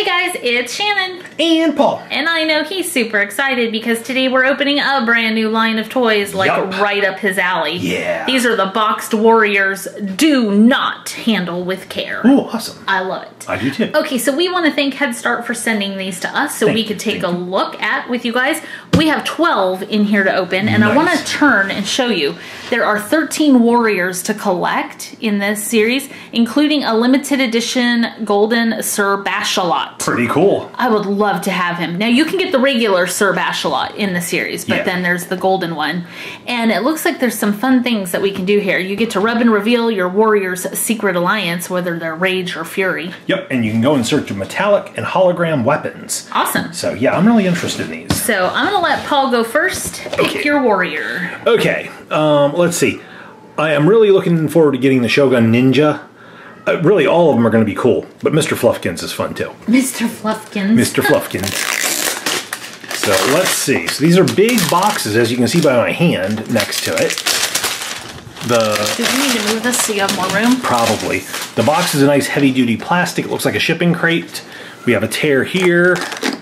Hey guys, it's Shannon. And Paul. And I know he's super excited because today we're opening a brand new line of toys, like right up his alley. Yeah. These are the boxed warriors. Do not handle with care. Oh, awesome. I love it. I do too. Okay, so we want to thank HeadStart for sending these to us so we could take a look at with you guys. We have 12 in here to open, and I want to turn and show you. There are 13 warriors to collect in this series, including a limited edition golden Sir Bashalot. Pretty cool. I would love to have him. Now, you can get the regular Sir Bashalot in the series, but then there's the golden one. And it looks like there's some fun things that we can do here. You get to rub and reveal your warrior's secret alliance, whether they're Rage or Fury. Yep, and you can go in search of metallic and hologram weapons. Awesome. So, yeah, I'm really interested in these. So, I'm going to let Paul go first. Pick your warrior. Okay, let's see. I am really looking forward to getting the Shogun Ninja. Really, all of them are going to be cool, but Mr. Fluffkins is fun too. Mr. Fluffkins. Mr. Fluffkins. So let's see. So these are big boxes, as you can see by my hand next to it. Do we need to move this so you have more room? Probably. The box is a nice heavy-duty plastic. It looks like a shipping crate. We have a tear here.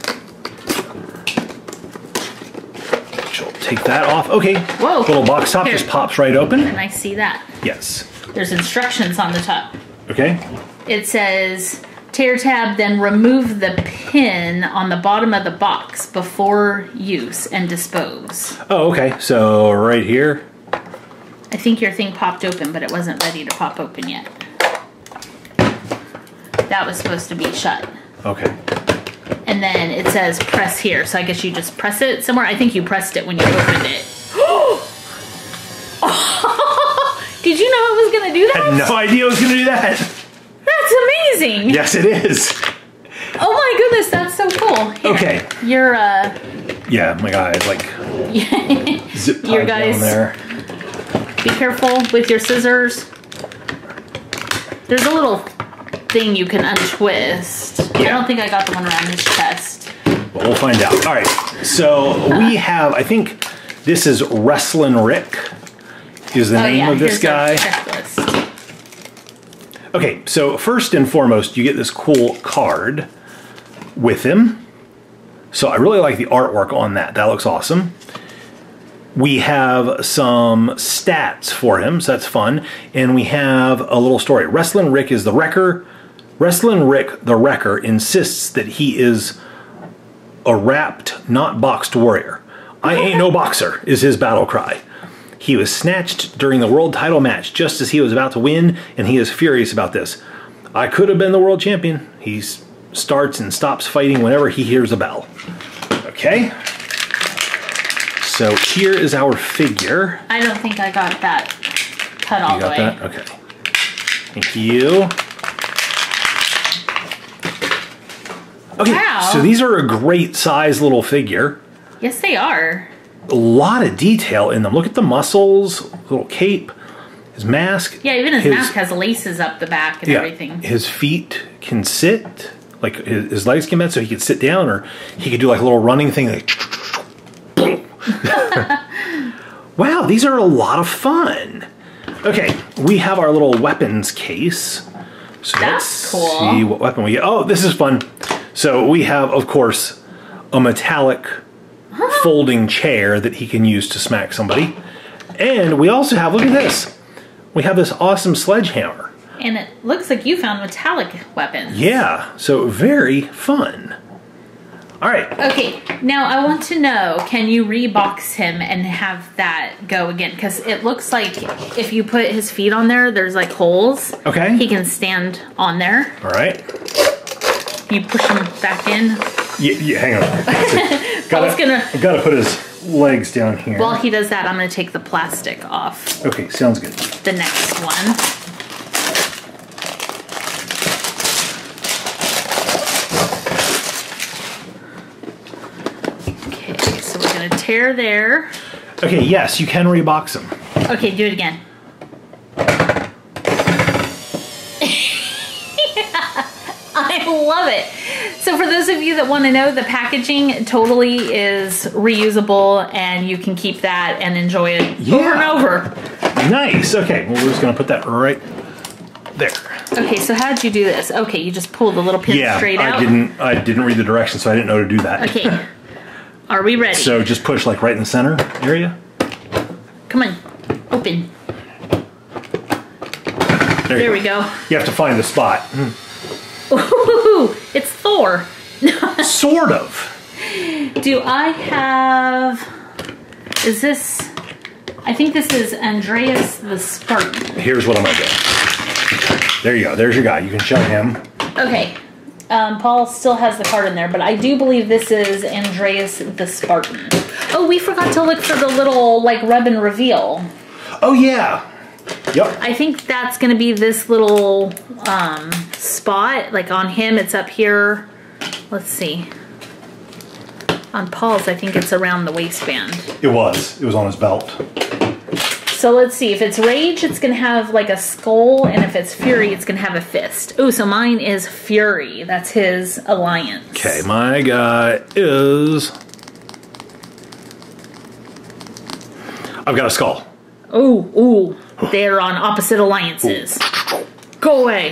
She'll take that off. Okay. Whoa. Little box top just pops right open. And I see that. Yes. There's instructions on the top. Okay. It says, tear tab, then remove the pin on the bottom of the box before use and dispose. Oh, okay. So right here. I think your thing popped open, but it wasn't ready to pop open yet. That was supposed to be shut. Okay. And then it says press here, so I guess you just press it somewhere. I think you pressed it when you opened it. Did you know it was going to do that? I had no idea it was going to do that. That's amazing. Yes, it is. Oh my goodness, that's so cool. Here, okay. You're, yeah, my guy's like zip tied down there. Be careful with your scissors. There's a little thing you can untwist. Yeah. I don't think I got the one around his chest. Well, we'll find out. All right, so we have, I think this is Wrestlin' Rick. Is the name of this guy. Okay, so first and foremost, you get this cool card with him. So I really like the artwork on that. That looks awesome. We have some stats for him, so that's fun. And we have a little story. Wrestlin' Rick is the wrecker. Wrestlin' Rick the Wrecker insists that he is a wrapped, not boxed warrior. I ain't no boxer is his battle cry. He was snatched during the world title match just as he was about to win, and he is furious about this. I could have been the world champion. He starts and stops fighting whenever he hears a bell. Okay. So here is our figure. I don't think I got that cut all the way. You got that? Okay. Thank you. Okay, wow. So these are a great size little figure. Yes, they are. A lot of detail in them. Look at the muscles, little cape, his mask. Yeah, even his mask has laces up the back and everything. His feet can sit, like his legs can bend so he could sit down, or he could do like a little running thing. Like, wow, these are a lot of fun. Okay, we have our little weapons case. So that's cool. Let's see what weapon we get. Oh, this is fun. So we have, of course, a metallic folding chair that he can use to smack somebody. And we also have, look at this, we have this awesome sledgehammer. And it looks like you found metallic weapons. Yeah, so very fun. All right. Okay, now I want to know, can you rebox him and have that go again? Because it looks like if you put his feet on there, there's like holes. Okay. He can stand on there. All right. You push him back in. Yeah, hang on. Gotta put his legs down here. While he does that, I'm gonna take the plastic off. Okay, sounds good. The next one. Okay, so we're gonna tear there. Okay, yes, you can rebox them. Okay, do it again. I love it. So for those of you that want to know, the packaging totally is reusable and you can keep that and enjoy it over and over. Nice. Okay, well, we're just going to put that right There. Okay, so how'd you do this? Okay, you just pull the little pin straight out? I didn't read the directions, so I didn't know to do that. Okay. Are we ready? So just push like right in the center area. Come on. Open. There we go. You have to find the spot. Ooh, it's Thor. Sort of. Do I have... Is this... I think this is Andreas the Spartan. Here's what I'm going to do. There you go. There's your guy. You can show him. Okay. Paul still has the card in there, but I do believe this is Andreas the Spartan. Oh, we forgot to look for the little, like, rub and reveal. Oh, yeah. Yep. I think that's going to be this little spot. Like, on him, it's up here. Let's see. On Paul's, I think it's around the waistband. It was. It was on his belt. So let's see. If it's Rage, it's going to have like a skull. And if it's Fury, it's going to have a fist. Oh, so mine is Fury. That's his alliance. Okay, my guy is... I've got a skull. Ooh. They're on opposite alliances. Go away.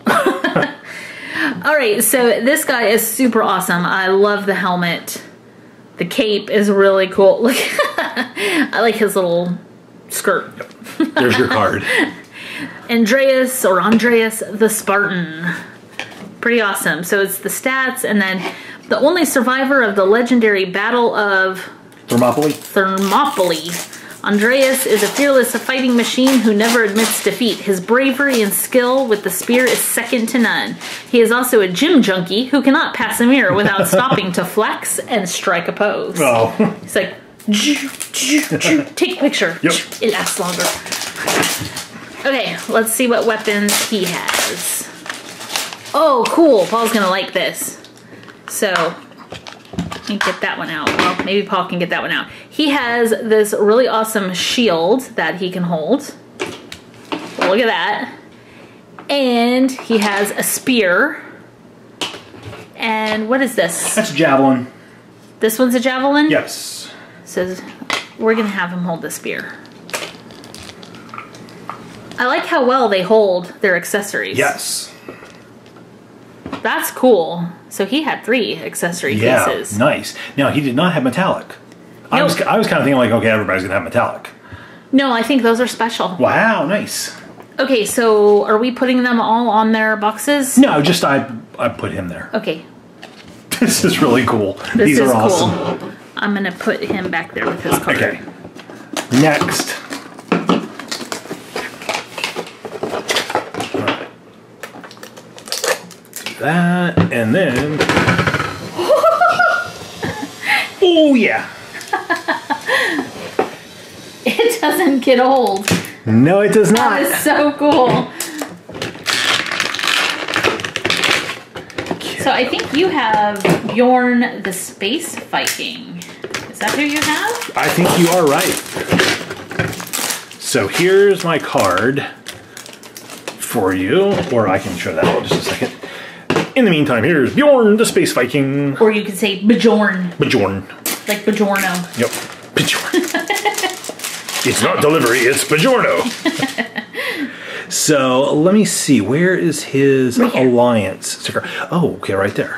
All right, so this guy is super awesome. I love the helmet. The cape is really cool. Look, I like his little skirt. Yep. There's your card. Andreas the Spartan. Pretty awesome. So it's the stats, and then the only survivor of the legendary Battle of Thermopylae. Andreas is a fearless fighting machine who never admits defeat. His bravery and skill with the spear is second to none. He is also a gym junkie who cannot pass a mirror without stopping to flex and strike a pose. Oh. He's like, take a picture. Yep. It lasts longer. Okay, let's see what weapons he has. Oh, cool. Paul's going to like this. So... Can't get that one out. Well, maybe Paul can get that one out. He has this really awesome shield that he can hold. Look at that. And he has a spear. And what is this? That's a javelin. This one's a javelin? Yes. So we're going to have him hold the spear. I like how well they hold their accessories. Yes. That's cool. So he had 3 accessory pieces. Yeah, nice. Now, he did not have metallic. Nope. I was kind of thinking like, okay, everybody's going to have metallic. No, I think those are special. Wow, nice. Okay, so are we putting them all on their boxes? No, just I put him there. Okay. This is really cool. These are awesome. Cool. I'm going to put him back there with his card. Okay. Next. That, and then... Oh, yeah. It doesn't get old. No, it does not. That is so cool. So I think you have Bjorn the Space Viking. Is that who you have? I think you are right. So here's my card for you, or I can show that in just a second. In the meantime, here's Bjorn the Space Viking. Or you could say Bjorn. Bjorn. Like Bjorno. Yep. Bjorn. It's not delivery, it's Bjorno. So let me see. Where is his alliance sticker? Oh, okay, right there.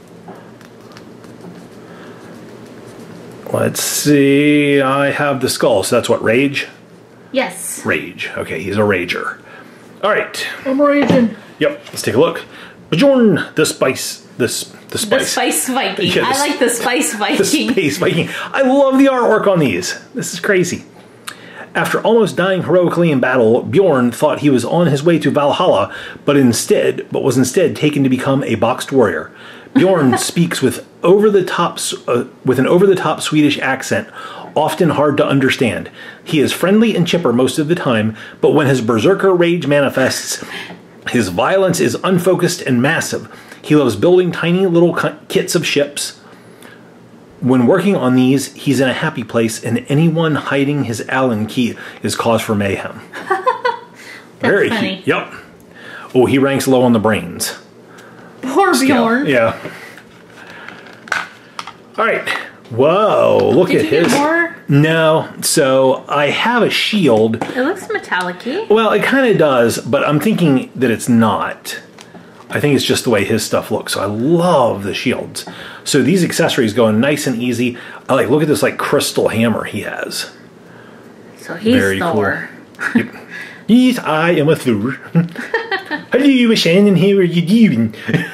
Let's see. I have the skull. So that's what, Rage? Yes. Rage. Okay, he's a rager. All right. I'm raging. Yep. Let's take a look. Bjorn the Spice. The Spice. The Spice Viking. Yeah, I like the Spice Viking. The Space Viking. I love the artwork on these. This is crazy. After almost dying heroically in battle, Bjorn thought he was on his way to Valhalla, but was instead taken to become a boxed warrior. Bjorn speaks with an over-the-top Swedish accent, often hard to understand. He is friendly and chipper most of the time, but when his berserker rage manifests, his violence is unfocused and massive. He loves building tiny little kits of ships. When working on these, he's in a happy place, and anyone hiding his Allen key is cause for mayhem. Very funny. Yep. Oh, he ranks low on the brains. Poor Bjorn. Yeah. All right. Whoa, look at his. Did you get more? No, so I have a shield. It looks metallic-y. Well, it kind of does, but I'm thinking that it's not. I think it's just the way his stuff looks. So I love the shields. So these accessories go in nice and easy. I like, look at this like crystal hammer he has. So he's Very Thor. Cool. Yep. Yes, I am a Thor. Hello, Shannon, how are you doing?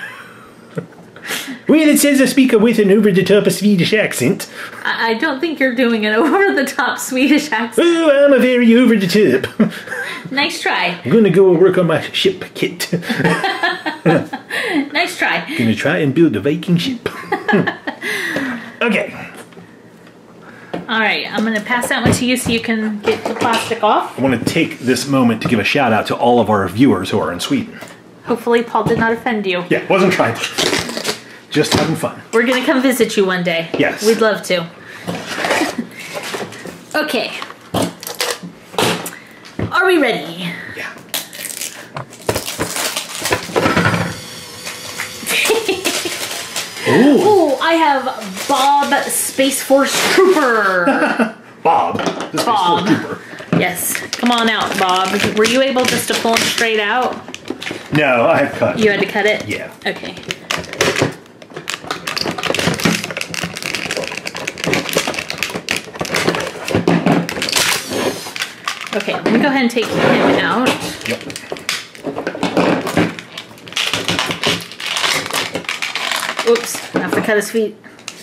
Well, it says a speaker with an over-the-top Swedish accent. I don't think you're doing an over-the-top Swedish accent. Oh, I'm a very over-the-top. Nice try. I'm gonna go work on my ship kit. Nice try. Gonna try and build a Viking ship. Okay. Alright, I'm going to pass that one to you so you can get the plastic off. I want to take this moment to give a shout out to all of our viewers who are in Sweden. Hopefully Paul did not offend you. Yeah, wasn't trying to. Just having fun. We're going to come visit you one day. Yes. We'd love to. Okay. Are we ready? Yeah. Ooh, I have Bob Space Force Trooper. Bob. The Space Force Trooper. Yes. Come on out, Bob. Were you able just to pull him straight out? No, I had cut. You had to cut it? Yeah. Okay. Okay, let me go ahead and take him out. Yep. Oops, I have to cut his feet.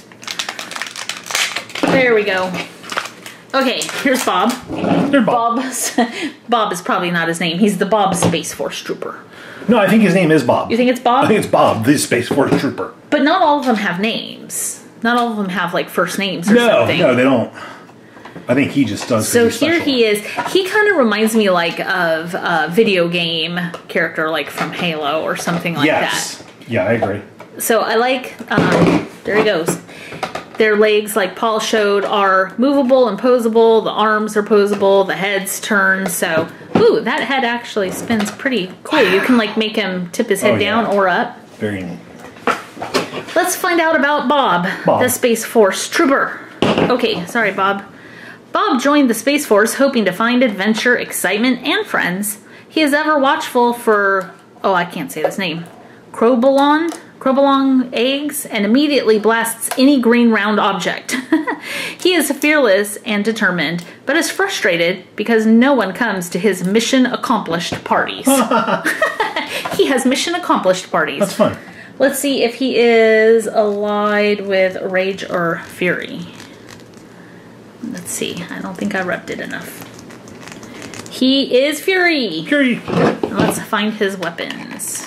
There we go. Okay, here's Bob. There's Bob. Bob is probably not his name. He's the Bob Space Force Trooper. No, I think his name is Bob. You think it's Bob? I think it's Bob, the Space Force Trooper. But not all of them have names. Not all of them have like first names or something. No, they don't. I think he just does. So here he is. He kind of reminds me like of a video game character like from Halo or something like that. Yeah, I agree. So I like, there he goes. Their legs, like Paul showed, are movable and posable. The arms are posable. The heads turn. So, ooh, that head actually spins pretty cool. You can like make him tip his head down or up. Very neat. Let's find out about Bob, the Space Force Trooper. Okay, sorry, Bob. Bob joined the Space Force hoping to find adventure, excitement, and friends. He is ever watchful for, oh, I can't say this name, Crobolon eggs, and immediately blasts any green round object. He is fearless and determined, but is frustrated because no one comes to his mission accomplished parties. He has mission accomplished parties. That's fun. Let's see if he is allied with Rage or Fury. Let's see. I don't think I repped it enough. He is Fury. Fury. Let's find his weapons.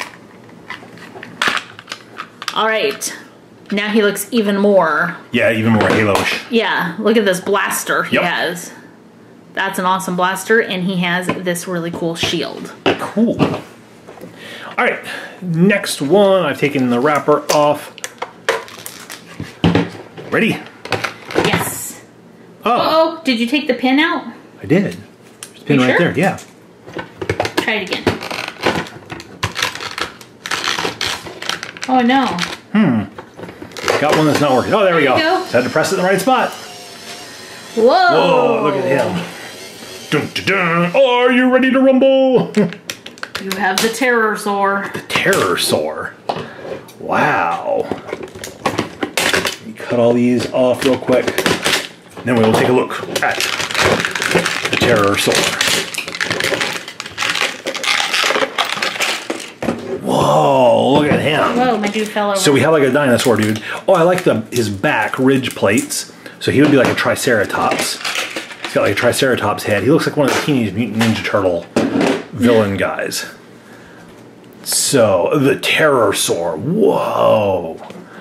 All right. Now he looks even more. Yeah, even more Halo-ish. Yeah. Look at this blaster he has. That's an awesome blaster, and he has this really cool shield. Cool. All right. Next one. I've taken the wrapper off. Ready? Yes. Oh. Uh-oh. Did you take the pin out? I did. There's a pin right there. Yeah. Try it again. Oh, no. Got one that's not working. Oh, there we go. Just had to press it in the right spot. Whoa. Whoa, look at him. Dun, dun, dun. Are you ready to rumble? You have the Terrorsaur. The Terrorsaur. Wow. Let me cut all these off real quick. Then we will take a look at the Terrorsaur. Whoa, look at him. Whoa, my dude fell over. So we have like a dinosaur dude. Oh, I like his back ridge plates. So he would be like a Triceratops. He's got like a Triceratops head. He looks like one of the Teenage Mutant Ninja Turtle villain guys. So, the Terrorsaur. Whoa.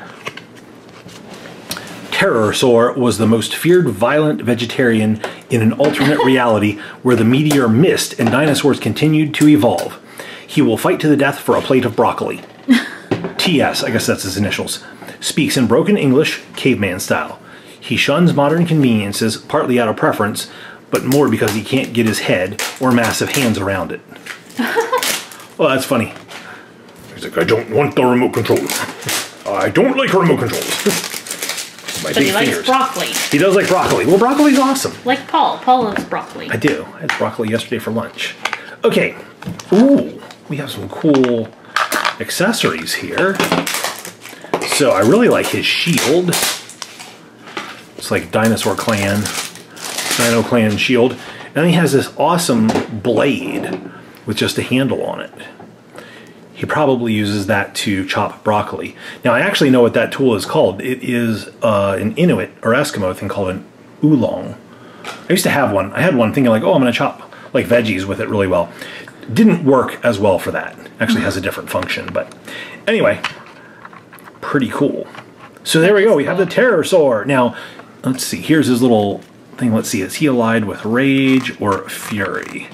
Terrorsaur was the most feared violent vegetarian in an alternate reality where the meteor missed and dinosaurs continued to evolve. He will fight to the death for a plate of broccoli. TS, I guess that's his initials. Speaks in broken English, caveman style. He shuns modern conveniences, partly out of preference, but more because he can't get his head or massive hands around it. Well, that's funny. He's like, I don't want the remote control. I don't like remote controls. But he likes broccoli. He does like broccoli. Well, broccoli's awesome. Like Paul. Paul loves broccoli. I do. I had broccoli yesterday for lunch. Okay. Ooh, we have some cool accessories here. So I really like his shield. It's like Dino Clan shield. And then he has this awesome blade with just a handle on it. He probably uses that to chop broccoli. Now, I actually know what that tool is called. It is an Inuit or Eskimo thing called an oolong. I used to have one. I had one thinking like, oh, I'm going to chop like veggies with it really well. Didn't work as well for that. Actually has a different function. But anyway, pretty cool. So there we go. We have the Pterosaur. Now, let's see. Here's his little thing. Let's see. Is he allied with Rage or Fury?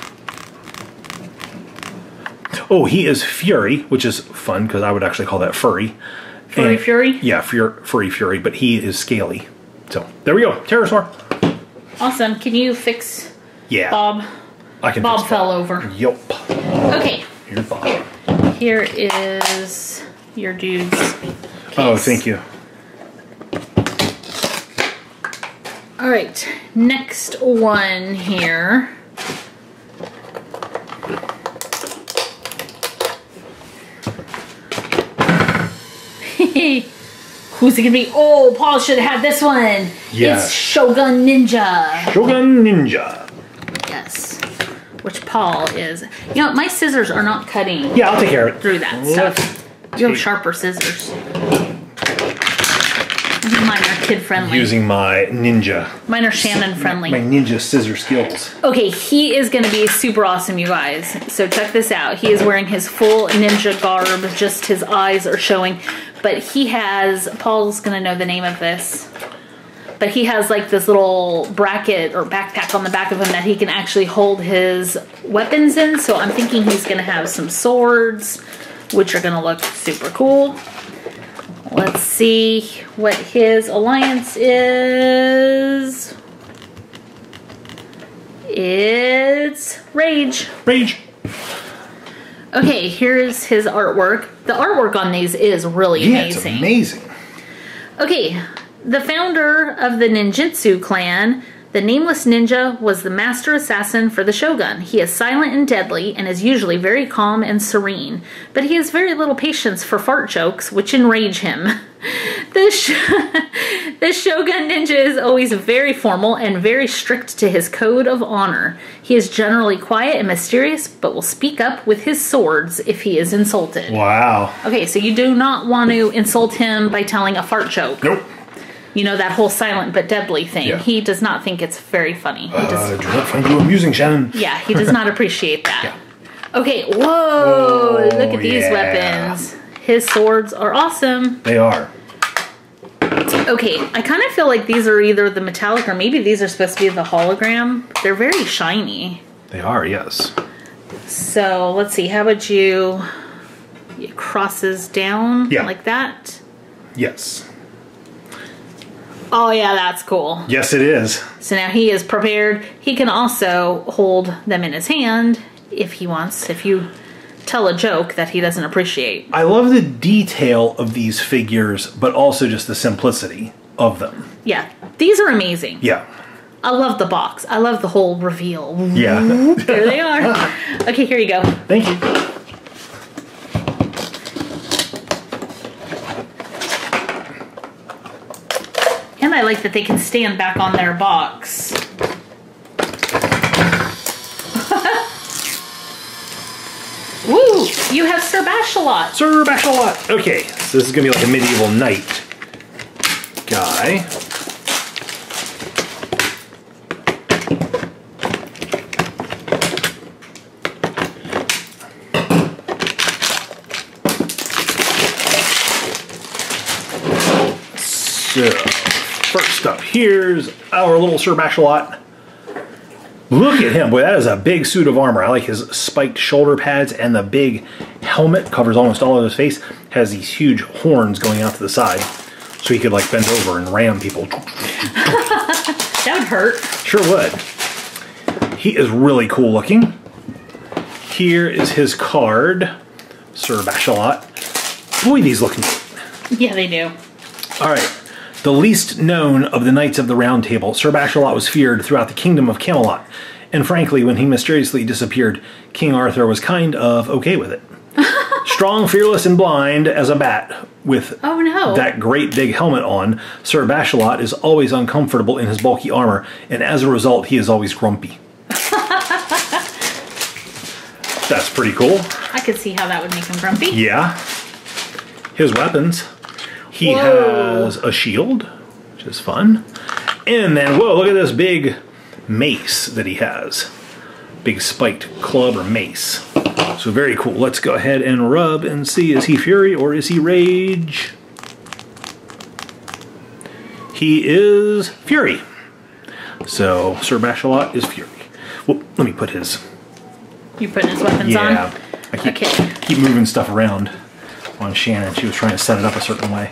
Oh, he is Fury, which is fun because I would actually call that Furry. Fury? Yeah, Furry Fury, but he is scaly. So, there we go. Pterosaur. Awesome. Can you fix Bob? I can Bob fix fell over. Yup. Okay. Here's Bob. Here is your dude's case. Oh, thank you. All right. Next one here. Who's it gonna be? Oh, Paul should have had this one. Yeah. It's Shogun Ninja. Shogun Ninja. Yes. Which Paul is. You know, my scissors are not cutting. Yeah, I'll take care of it. Through that stuff. You have sharper scissors. Mine are kid friendly. Using my ninja. Mine are Shannon friendly. My ninja scissor skills. Okay, he is going to be super awesome, you guys. So check this out. He is wearing his full ninja garb. Just his eyes are showing. But he has, Paul's going to know the name of this. But he has like this little bracket or backpack on the back of him that he can actually hold his weapons in. So I'm thinking he's going to have some swords, which are going to look super cool. Let's see what his alliance is. It's Rage. Rage. Okay, here's his artwork. The artwork on these is really amazing. It's amazing. Okay, the founder of the ninjutsu clan, the Nameless Ninja, was the master assassin for the Shogun. He is silent and deadly and is usually very calm and serene, but he has very little patience for fart jokes, which enrage him. The Shogun Ninja is always very formal and very strict to his code of honor. He is generally quiet and mysterious, but will speak up with his swords if he is insulted. Wow. Okay, so you do not want to insult him by telling a fart joke. Nope. You know, that whole silent but deadly thing. Yeah. He does not think it's very funny. I do not find you amusing, Shannon. Yeah, he does not appreciate that. Yeah. Okay, whoa! Look at these weapons. His swords are awesome. They are. Okay, I kind of feel like these are either the metallic or maybe these are supposed to be the hologram. They're very shiny. They are, yes. So, let's see. How about you... It crosses down like that? Yes. Oh, yeah, that's cool. Yes, it is. So now he is prepared. He can also hold them in his hand if he wants, if you tell a joke that he doesn't appreciate. I love the detail of these figures, but also just the simplicity of them. Yeah, these are amazing. Yeah. I love the box. I love the whole reveal. Yeah. There they are. Okay, here you go. Thank you. I like that they can stand back on their box. Woo! You have Sir Bashalot. Sir Bashalot. Okay, so this is going to be like a medieval knight guy. So, first up, here's our little Sir Bashalot. Look at him. Boy, that is a big suit of armor. I like his spiked shoulder pads, and the big helmet covers almost all of his face. Has these huge horns going out to the side, so he could like bend over and ram people. That would hurt. Sure would. He is really cool looking. Here is his card, Sir Bashalot. Boy, these look neat. Yeah, they do. All right. The least known of the Knights of the Round Table, Sir Bashalot was feared throughout the kingdom of Camelot. And frankly, when he mysteriously disappeared, King Arthur was kind of okay with it. Strong, fearless, and blind as a bat, with that great big helmet on, Sir Bashalot is always uncomfortable in his bulky armor, and as a result, he is always grumpy. That's pretty cool. I could see how that would make him grumpy. Yeah. His weapons. He has a shield, which is fun. And then, whoa, look at this big mace that he has. Big spiked club or mace. So very cool. Let's go ahead and rub and see, is he Fury or is he Rage? He is Fury. So Sir Bashalot is Fury. Well, let me put his... You putting his weapons on? Yeah. I keep moving stuff around on Shannon. She was trying to set it up a certain way.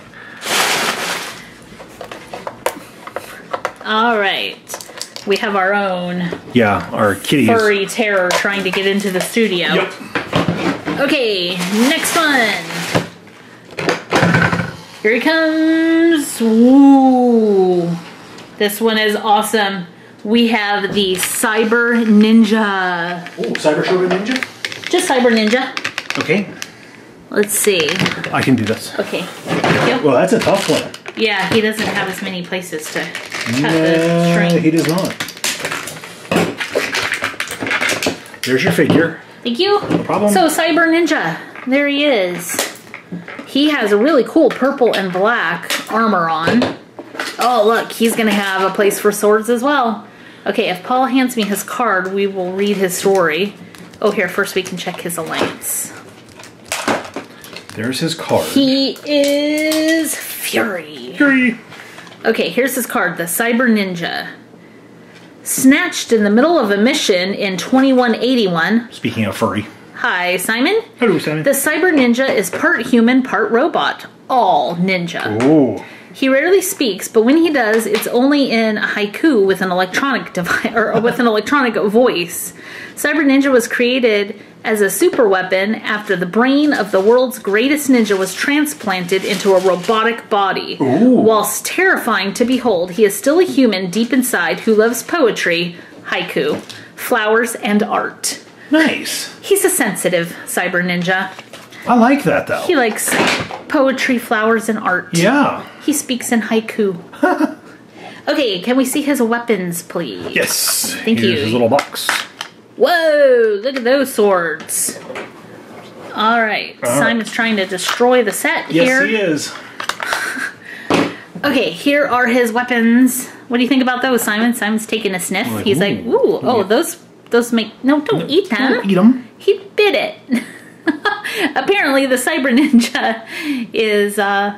All right. We have our own... Yeah, our kitty furry terror trying to get into the studio. Yep. Okay, next one. Here he comes. Ooh. This one is awesome. We have the Cyber Ninja. Oh, Cyber Shogun Ninja? Just Cyber Ninja. Okay. Let's see. I can do this. Okay. Yep. Well, that's a tough one. Yeah, he doesn't have as many places to cut the string. He does not. There's your figure. Thank you. No problem. So, Cyber Ninja. There he is. He has a really cool purple and black armor on. Oh, look. He's going to have a place for swords as well. Okay, if Paul hands me his card, we will read his story. Oh, here, first we can check his alliance. There's his card. He is Fury. Fury. Okay, here's his card, the Cyber Ninja. Snatched in the middle of a mission in 2181. Speaking of furry. Hi, Simon. Hello, Simon. The Cyber Ninja is part human, part robot. All ninja. Ooh. He rarely speaks, but when he does, it's only in a haiku with an electronic device or with an electronic voice. Cyber Ninja was created as a super weapon after the brain of the world's greatest ninja was transplanted into a robotic body. Ooh. Whilst terrifying to behold, he is still a human deep inside who loves poetry, haiku, flowers, and art. Nice. He's a sensitive Cyber Ninja. I like that, though. He likes poetry, flowers, and art. Yeah. He speaks in haiku. Okay, can we see his weapons, please? Yes. Thank you. Here's his little box. Whoa, look at those swords. All right, Simon's trying to destroy the set here. Yes, he is. Okay, here are his weapons. What do you think about those, Simon? Simon's taking a sniff. Like, He's like, ooh, oh, those make... No, don't eat them. Don't eat them. He bit it. Apparently, the Cyber Ninja is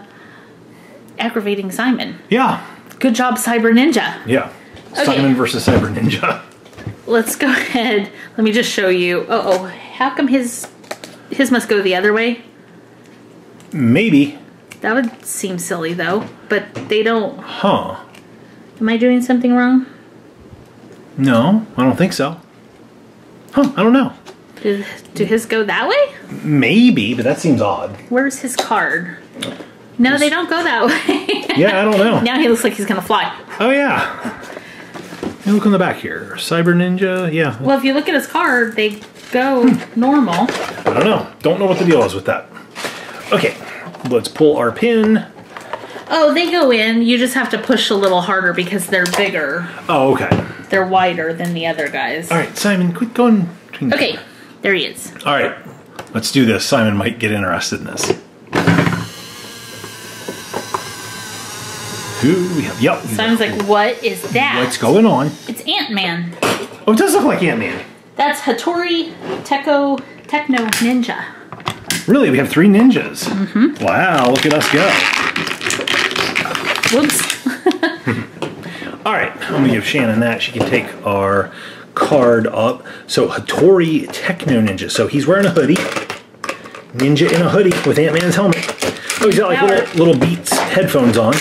aggravating Simon. Yeah. Good job, Cyber Ninja. Yeah. Okay. Simon versus Cyber Ninja. Let's go ahead. Let me just show you. Uh-oh. How come his must go the other way? Maybe. That would seem silly, though. But they don't... Huh. Am I doing something wrong? No, I don't think so. Huh, I don't know. Do his go that way? Maybe, but that seems odd. Where's his card? No, they don't go that way. Yeah, I don't know. Now he looks like he's going to fly. Oh, yeah. Hey, look on the back here. Cyber Ninja, yeah. Well, if you look at his card, they go normal. I don't know. Don't know what the deal is with that. Okay, let's pull our pin. Oh, they go in. You just have to push a little harder because they're bigger. Oh, okay. They're wider than the other guys. All right, Simon, quit going. Okay, there he is. All right, let's do this. Simon might get interested in this. Who we have? Yep. Simon's like, what is that? What's going on? It's Ant-Man. Oh, it does look like Ant-Man. That's Hattori Techno Ninja. Really? We have 3 ninjas? Mm-hmm. Wow, look at us go. Whoops. All right, I'm going to give Shannon that. She can take our card up. So, Hattori Techno Ninja. So, he's wearing a hoodie. Ninja in a hoodie with Ant-Man's helmet. Oh, he's got like little Beats headphones on.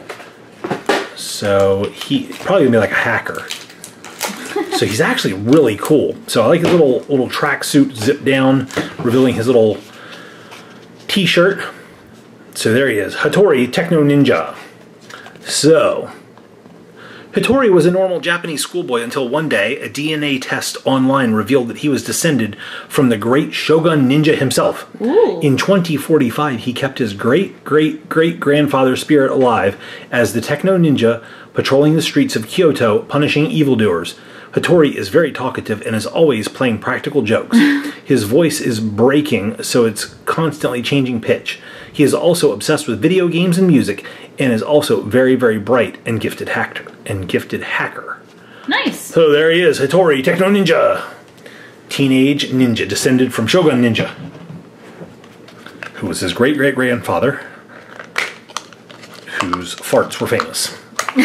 So, he's probably going to be like a hacker. So, he's actually really cool. So, I like his little tracksuit zip down, revealing his little t-shirt. So, there he is. Hattori Techno Ninja. So, Hattori was a normal Japanese schoolboy until one day a DNA test online revealed that he was descended from the great Shogun ninja himself. Ooh. In 2045, he kept his great-great-great-grandfather's spirit alive as the techno ninja patrolling the streets of Kyoto, punishing evildoers. Hattori is very talkative and is always playing practical jokes. His voice is breaking, so it's constantly changing pitch. He is also obsessed with video games and music, and is also very, very bright and gifted hacker. Nice. So there he is, Hattori, Techno Ninja. Teenage ninja, descended from Shogun Ninja, who was his great-great-grandfather, whose farts were famous.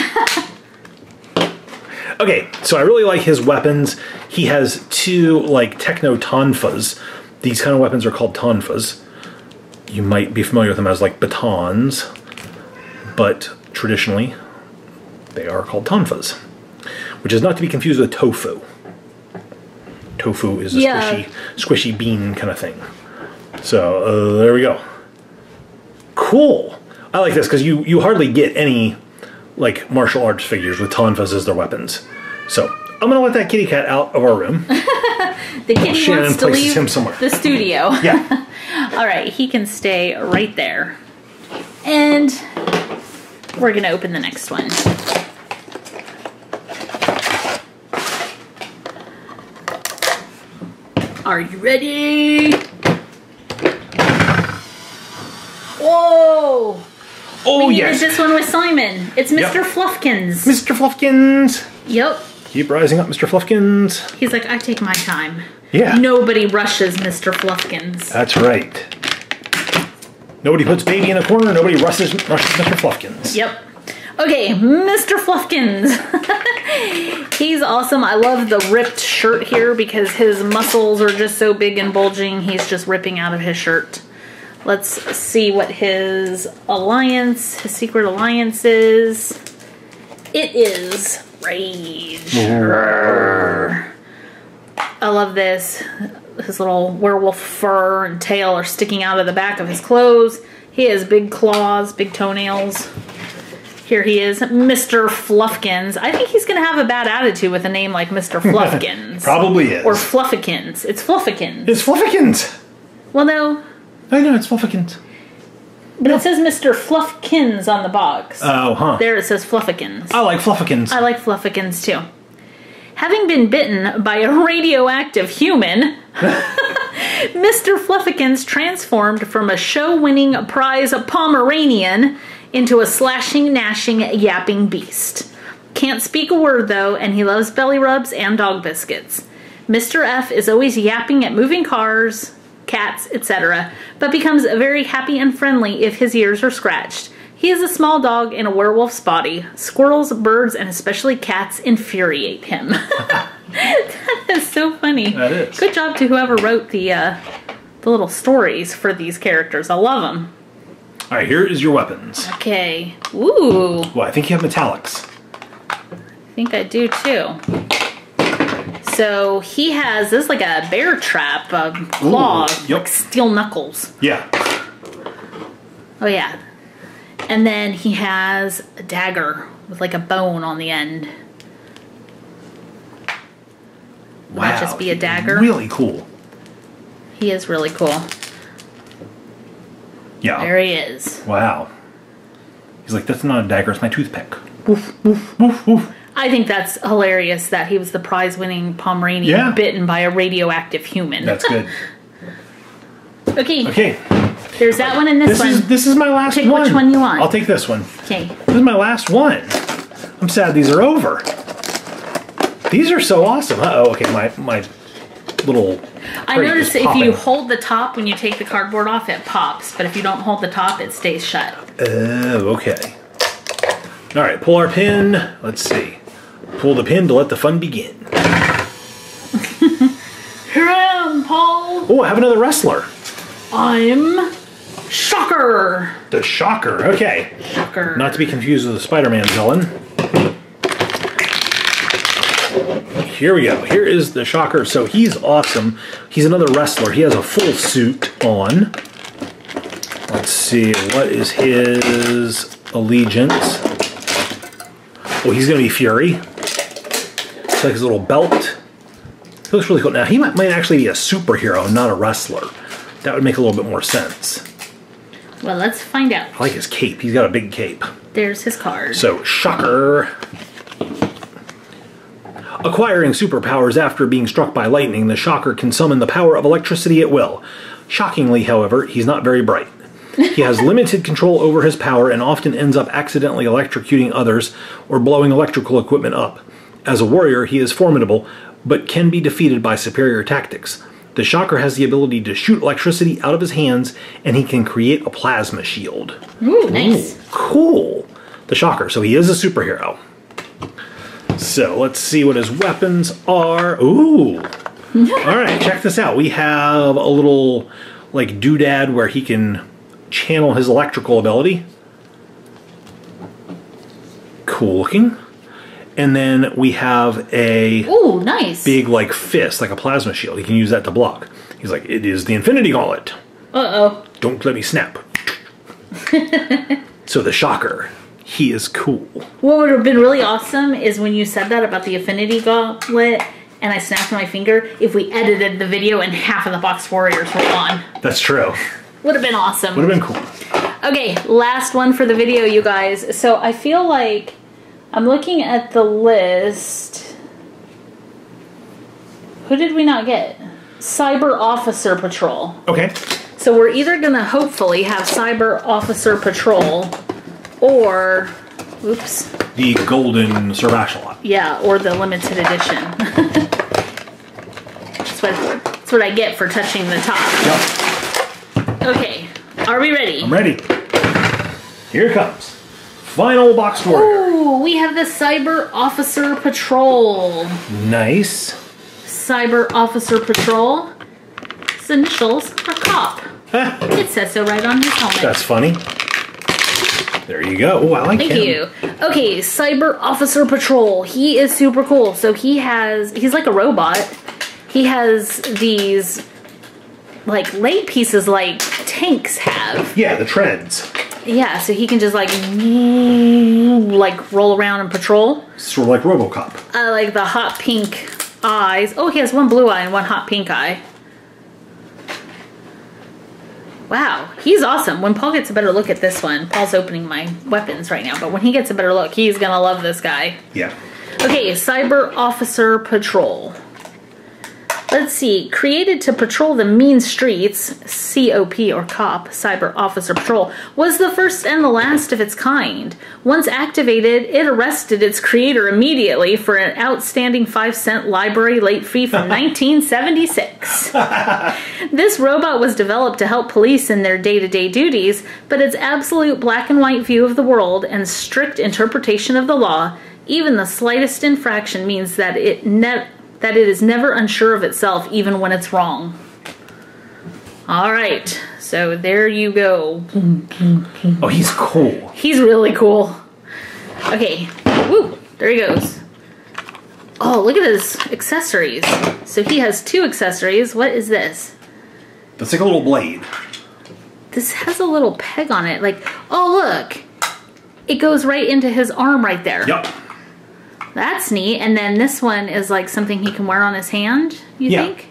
Okay, so I really like his weapons. He has two, like, techno tonfas. These kind of weapons are called tonfas. You might be familiar with them as, like, batons, but traditionally they are called tonfas, which is not to be confused with tofu. Tofu is a squishy bean kind of thing. So, there we go. Cool. I like this because you hardly get any, like, martial arts figures with tonfas as their weapons. So, I'm going to let that kitty cat out of our room. The kitty wants to leave him somewhere. the studio. Yeah. All right, he can stay right there. And we're going to open the next one. Are you ready? Whoa! Oh, we yes. needed this one with Simon. It's Mr. Fluffkins. Mr. Fluffkins. Yep. Keep rising up, Mr. Fluffkins. He's like, I take my time. Yeah. Nobody rushes Mr. Fluffkins. That's right. Nobody puts baby in a corner. Nobody rushes Mr. Fluffkins. Yep. Okay, Mr. Fluffkins. He's awesome. I love the ripped shirt here because his muscles are just so big and bulging. He's just ripping out of his shirt. Let's see what his alliance, his secret alliance is. It is Rage. I love this. His little werewolf fur and tail are sticking out of the back of his clothes. He has big claws, big toenails. Here he is, Mr. Fluffkins. I think he's going to have a bad attitude with a name like Mr. Fluffkins. Probably is. Or Fluffykins. It's Fluffykins. It's Fluffykins. Well, no. I know, it's Fluffykins. But it says Mr. Fluffkins on the box. Oh, huh. There it says Fluffykins. I like Fluffykins. I like Fluffykins, too. Having been bitten by a radioactive human, Mr. Fluffykins transformed from a show-winning prize Pomeranian into a slashing, gnashing, yapping beast. Can't speak a word, though, and he loves belly rubs and dog biscuits. Mr. F is always yapping at moving cars, cats, etc., but becomes very happy and friendly if his ears are scratched. He is a small dog in a werewolf's body. Squirrels, birds, and especially cats infuriate him. That is so funny. That is. Good job to whoever wrote the little stories for these characters. I love them. All right, here is your weapons. Okay. Ooh. Well, I think you have metallics. I think I do too. So he has this, like a bear trap, claw, yep. like steel knuckles. Yeah. Oh yeah. And then he has a dagger with like a bone on the end. Would that just be a dagger? Really cool. He is really cool. Yeah. There he is. Wow. He's like, that's not a dagger, it's my toothpick. Woof, woof, woof, woof. I think that's hilarious that he was the prize-winning Pomeranian bitten by a radioactive human. That's good. Okay. There's that one and this one. This is my last one. Pick which one you want. I'll take this one. Okay. This is my last one. I'm sad these are over. These are so awesome. Uh-oh, okay, my little... I noticed if you hold the top when you take the cardboard off, it pops. But if you don't hold the top, it stays shut. Oh, okay. All right, pull our pin. Let's see. Pull the pin to let the fun begin. Here I am, Paul. Oh, I have another wrestler. I'm Shocker. The Shocker. Okay. Shocker. Not to be confused with the Spider-Man villain. Here we go. Here is the Shocker. So he's awesome. He's another wrestler. He has a full suit on. Let's see. What is his allegiance? Oh, he's going to be Fury. It's like his little belt. He looks really cool. Now, he might actually be a superhero, not a wrestler. That would make a little bit more sense. Well, let's find out. I like his cape. He's got a big cape. There's his card. So, Shocker. Acquiring superpowers after being struck by lightning, the Shocker can summon the power of electricity at will. Shockingly, however, he's not very bright. He has limited control over his power and often ends up accidentally electrocuting others or blowing electrical equipment up. As a warrior, he is formidable, but can be defeated by superior tactics. The Shocker has the ability to shoot electricity out of his hands, and he can create a plasma shield. Ooh, nice. Ooh, cool. The Shocker, so he is a superhero. So let's see what his weapons are. Ooh. Alright, check this out. We have a little, like, doodad where he can channel his electrical ability. Cool looking. And then we have a ooh, nice. Big, like, fist, like a plasma shield. He can use that to block. He's like, it is the Infinity Gauntlet. Uh-oh. Don't let me snap. So the Shocker, he is cool. What would have been really awesome is when you said that about the Infinity Gauntlet and I snapped my finger, if we edited the video and half of the Boxed Warriors were on. That's true. Would have been awesome. Would have been cool. Okay, last one for the video, you guys. So I feel like I'm looking at the list. Who did we not get? Cyber Officer Patrol. Okay. So we're either going to hopefully have Cyber Officer Patrol or, oops. The Golden Servashalot. Yeah, or the limited edition. That's what I get for touching the top. Yep. Okay, are we ready? I'm ready. Here it comes. Final Boxed Warrior. Ooh, we have the Cyber Officer Patrol. Nice. Cyber Officer Patrol. His initials are COP. Huh. It says so right on his helmet. That's funny. There you go. Oh, I like him. Thank you. Okay, Cyber Officer Patrol. He is super cool. So he's like a robot. He has these, like, leg pieces like tanks have. Yeah, the treads. Yeah, so he can just, like roll around and patrol. Sort of like RoboCop. I like the hot pink eyes. Oh, he has one blue eye and one hot pink eye. Wow, he's awesome. When Paul gets a better look at this one, Paul's opening my weapons right now, but when he gets a better look, he's gonna love this guy. Yeah. Okay, Cyber Officer Patrol. Let's see. Created to patrol the mean streets, COP or COP, Cyber Officer Patrol, was the first and the last of its kind. Once activated, it arrested its creator immediately for an outstanding 5-cent library late fee from 1976. This robot was developed to help police in their day-to-day duties, but its absolute black and white view of the world and strict interpretation of the law, even the slightest infraction, means that it is never unsure of itself, even when it's wrong. All right, so there you go. Oh, he's cool. He's really cool. Okay, woo, there he goes. Oh, look at his accessories. So he has 2 accessories. What is this? That's like a little blade. This has a little peg on it. Like, oh, look. It goes right into his arm right there. Yep. That's neat. And then this one is like something he can wear on his hand, you think?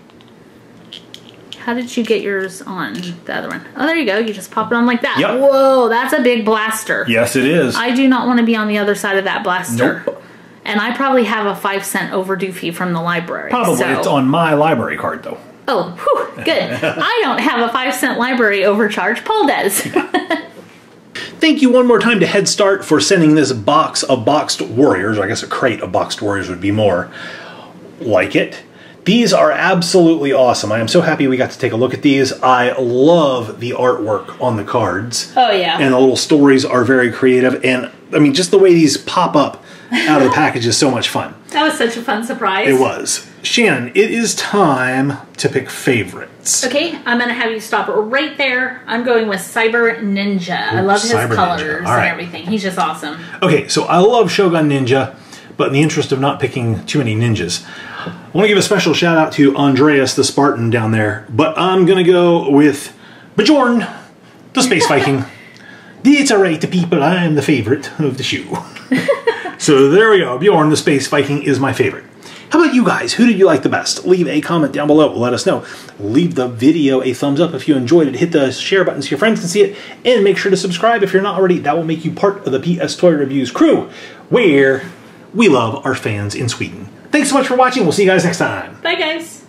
How did you get yours on the other one? Oh, there you go. You just pop it on like that. Yep. Whoa, that's a big blaster. Yes, it is. I do not want to be on the other side of that blaster. Nope. And I probably have a 5-cent overdue fee from the library. Probably. So. It's on my library card, though. Oh, whew, good. I don't have a 5-cent library overcharge. Paul does. Thank you one more time to HeadStart for sending this box of Boxed Warriors, or I guess a crate of Boxed Warriors would be more like it. These are absolutely awesome. I am so happy we got to take a look at these. I love the artwork on the cards. Oh, yeah. And the little stories are very creative. And, I mean, just the way these pop up out of the package is so much fun. That was such a fun surprise. It was. Shannon, it is time to pick favorites. Okay, I'm going to have you stop right there. I'm going with Cyber Ninja. I love his colors and everything. He's just awesome. Okay, so I love Shogun Ninja, but in the interest of not picking too many ninjas, I want to give a special shout out to Andreas the Spartan down there, but I'm going to go with Bjorn, the Space Viking. It's alright, people, I'm the favorite of the shoe. So there we go. Bjorn the Space Viking is my favorite. How about you guys? Who did you like the best? Leave a comment down below. Let us know. Leave the video a thumbs up if you enjoyed it. Hit the share button so your friends can see it. And make sure to subscribe if you're not already. That will make you part of the PS Toy Reviews crew, where we love our fans in Sweden. Thanks so much for watching. We'll see you guys next time. Bye, guys.